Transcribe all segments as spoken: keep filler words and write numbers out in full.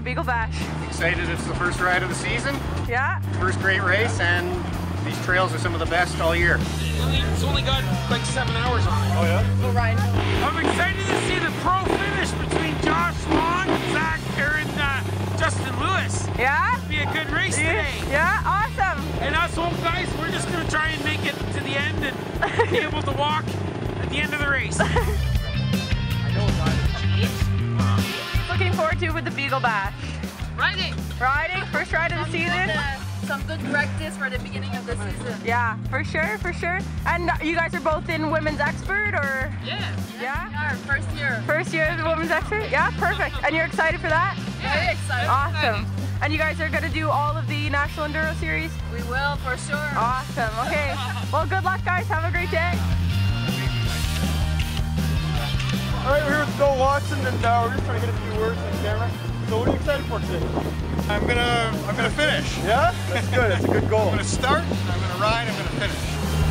Beagle Bash. Excited it's the first ride of the season. Yeah. First great race, and these trails are some of the best all year. It's only got like seven hours on it. Oh yeah? We'll ride. I'm excited to see the pro finish between Josh Long, Zach, Aaron, uh, Justin Lewis. Yeah? It'll be a good race today. Yeah, awesome. And us old guys, we're just going to try and make it to the end and be able to walk at the end of the race. Looking forward to with the Beagle Bash. Riding. Riding, first ride of the season. Some good practice for the beginning of the season. Yeah, for sure, for sure. And you guys are both in Women's Expert, or? Yeah. Yeah? We are, first year. First year as a Women's Expert? Yeah, perfect. And you're excited for that? Very excited. Awesome. And you guys are going to do all of the National Enduro Series? We will, for sure. Awesome, okay. Well, good luck, guys. Have a great day. All right, we're here with Bill Watson, and uh, we're just trying to get a few words on camera. So what are you excited for today? I'm gonna, I'm gonna finish. Yeah? That's good, that's a good goal. I'm gonna start, I'm gonna ride, I'm gonna finish.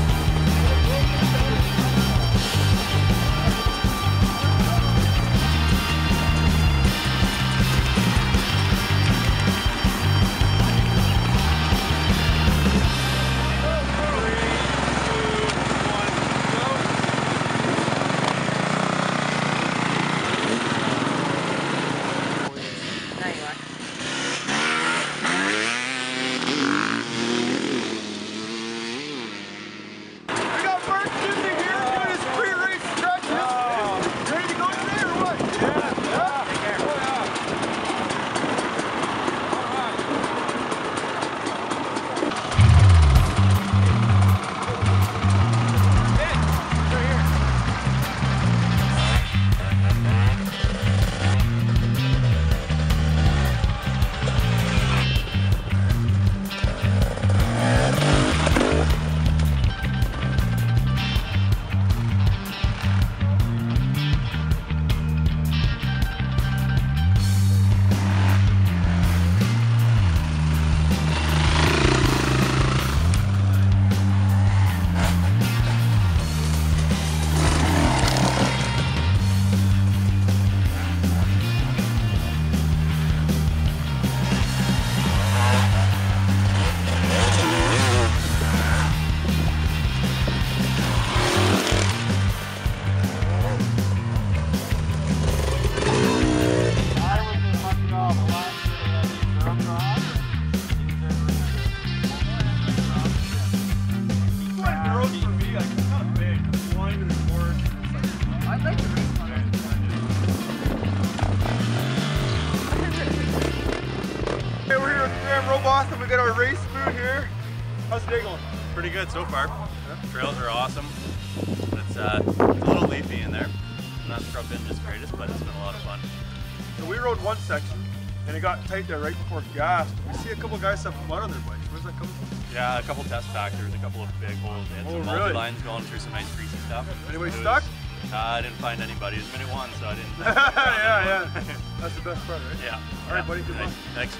Awesome, we got our race food here. How's the day going? Pretty good so far. Yeah. Trails are awesome. It's, uh, it's a little leafy in there. Not scrubbed in just greatest, but it's been a lot of fun. So we rode one section, and it got tight there right before gas. We see a couple guys have mud on their bikes. Where's that coming from? Yeah, a couple test factors, a couple of big holes. They had Oh, some really? multi-lines going through some nice greasy stuff. Anybody It stuck? Was, uh, I didn't find anybody. It was minute one, so I didn't. yeah, yeah. That's the best part, right? Yeah. All right, yeah. buddy. Good luck. Thanks.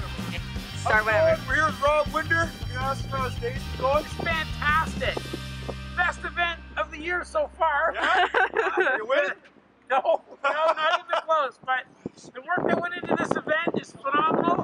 Start whenever. We're here with Rob Winder. Yes, uh, stage going. It's fantastic. Best event of the year so far. Yeah? You win? No, no, not even close. But the work that went into this event is phenomenal.